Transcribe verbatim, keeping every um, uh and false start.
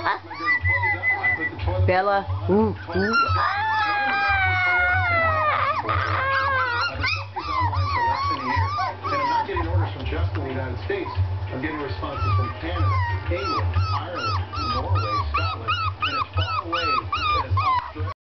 Bella. Ooh, ooh. Just in the United States, I'm getting responses from Canada,